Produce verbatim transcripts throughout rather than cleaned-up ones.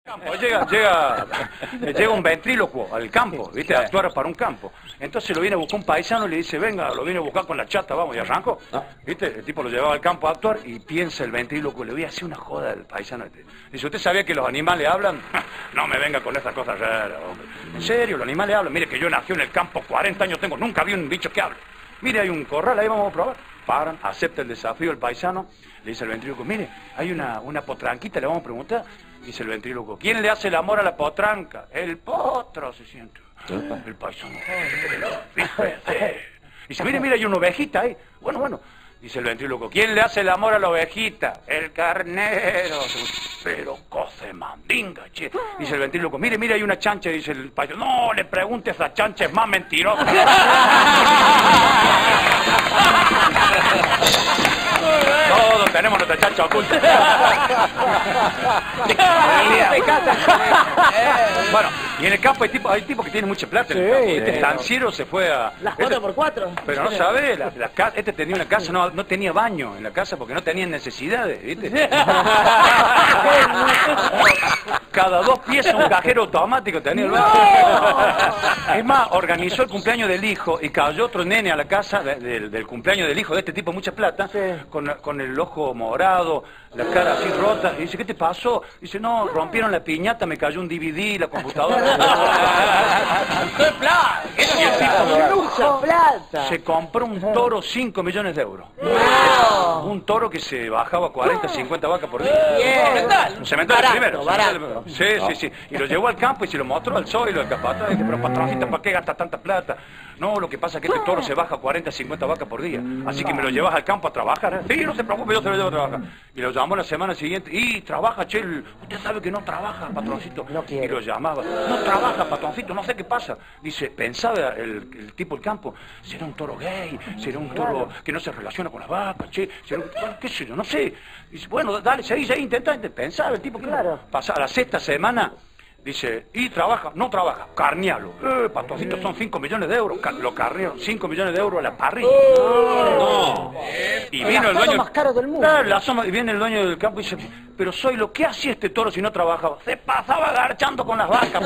Llega, llega, llega un ventrílocuo al campo, ¿viste? A actuar para un campo. Entonces lo viene a buscar un paisano y le dice, venga, lo viene a buscar con la chata, vamos, y arrancó. ¿Viste? El tipo lo llevaba al campo a actuar y piensa el ventrílocuo, le voy a hacer una joda al paisano. Dice, ¿usted sabía que los animales hablan? No me venga con esas cosas raras, hombre. En serio, los animales hablan. Mire que yo nací en el campo, cuarenta años tengo, nunca vi un bicho que hable. Mire, hay un corral, ahí vamos a probar. Paran, acepta el desafío el paisano, le dice al ventrílocuo, mire, hay una, una potranquita, le vamos a preguntar. Dice el ventrílocuo, ¿quién le hace el amor a la potranca? El potro, se siente. El paisano, fíjate. Dice, mire, mire, hay una ovejita ahí. Bueno, bueno. Dice el ventrílocuo, ¿quién le hace el amor a la ovejita? El carnero. Pero coce mandinga, che. Dice el ventrílocuo, mire, mire, hay una chancha. Dice el paisano, no, le pregunte a esa chancha, es más mentirosa. Todos tenemos nuestra chancha oculta. Bueno, y en el campo hay tipos hay tipo que tienen mucha plata. En el campo. Este estanciero se fue a... Las cuatro por cuatro. Pero no sabe, la, la, este tenía una casa, no, no tenía baño en la casa porque no tenían necesidades, ¿viste? Cada dos piezas un cajero automático tenía el baño. No. Es más, organizó el cumpleaños del hijo y cayó otro nene a la casa de, de, del cumpleaños del hijo de este tipo, mucha plata, sí. con, con el ojo morado, la cara así rota. Y dice, ¿qué te pasó? Dice, no, rompieron la piñata, me cayó un D V D, la computadora. ¡Qué plata! Y el tipo, lujo, plata. Se compró un toro cinco millones de euros. No. Un toro que se bajaba cuarenta, cincuenta vacas por día. Bien. Un cementerio Barato, primero. Barato. Sí, sí, sí. Y lo llevó al campo y se lo mostró al zoo y lo capataz. Y dice, pero patroncita, ¿para qué gasta tanta plata? No, lo que pasa es que este toro se baja cuarenta, cincuenta vacas por día. Así que me lo llevas al campo a trabajar. Sí, no se preocupe, yo se lo llevo a trabajar. Y lo llamó la semana siguiente. Y trabaja, che, usted sabe que no trabaja, patroncito. No quiere. Y lo llamaba. No trabaja, patroncito, no sé qué pasa. Dice, pensaba el, el tipo del campo, será un toro gay, será un toro que no se relaciona con las vacas, che, será un, bueno, qué sé yo, no sé. Dice, bueno, dale, seguí, seguí, intenta, pensaba el tipo. Claro. Pasa a la sexta semana. Dice, ¿y trabaja? No trabaja, carnealo. Eh, patroncito, son cinco millones de euros. Car lo carnearon, cinco millones de euros a la parrilla. Oh. No. Y vino el dueño... más caro del mundo. Ah, la soma, y viene el dueño del campo y dice, pero soy lo que hacía este toro si no trabajaba. Se pasaba agarchando con las vacas.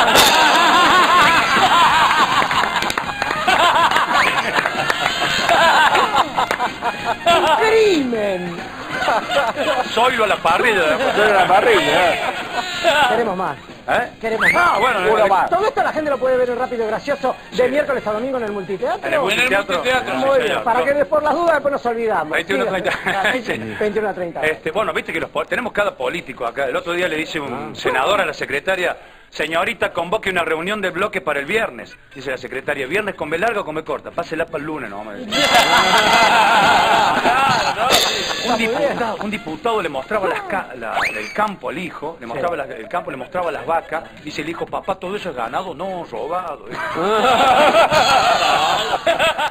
¡Crimen! Soylo a la parrilla. Soylo a la parrilla. Queremos más. ¿Eh? Queremos Ah, más. bueno, Uno eh, más. Todo esto la gente lo puede ver en Rápido y Gracioso de sí. miércoles a domingo en el multiteatro. En el multiteatro. multiteatro. Muy Sí, bien, señor. para que después las dudas después nos olvidamos. veintiuno a treinta. veintiuno a treinta. Este, bueno, viste que los tenemos cada político acá. El otro día le dice un senador a la secretaria, señorita, convoque una reunión de bloque para el viernes. Dice la secretaria, ¿viernes con B larga o con B corta? Pásela para el lunes, no, me dice. un, diputado, un diputado le mostraba las ca la, el campo al hijo, le mostraba la, el campo, le mostraba las vacas. Dice el hijo, papá, todo eso es ganado, no, robado.